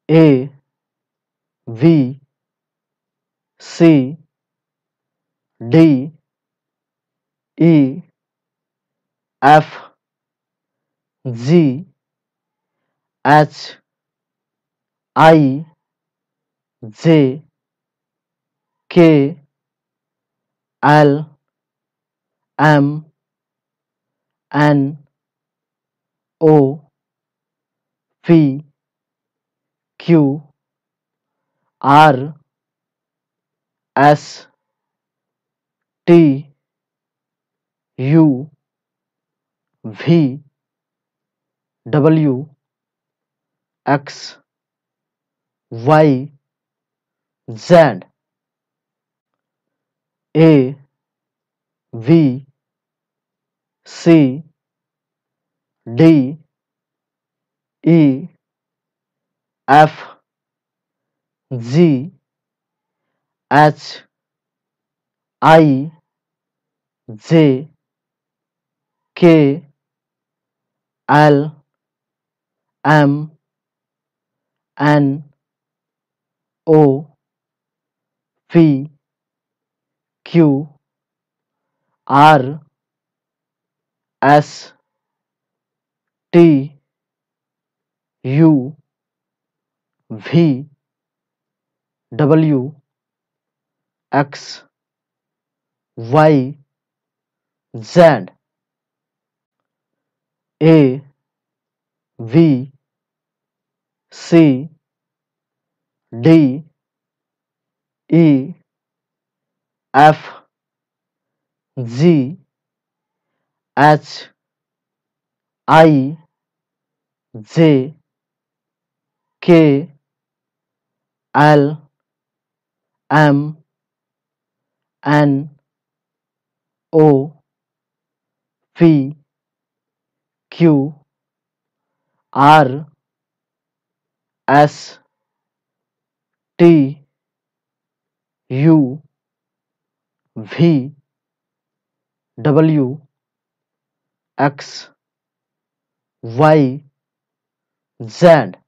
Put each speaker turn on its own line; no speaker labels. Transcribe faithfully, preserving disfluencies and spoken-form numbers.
A V C D E F G H I J K L M N O P Q R S T U V W X Y Z. A V C D E F G H I J K L M N O P Q R S T U V W X Y Z. A V C D E F G H I J K L M N O P Q R S T U V W X Y Z.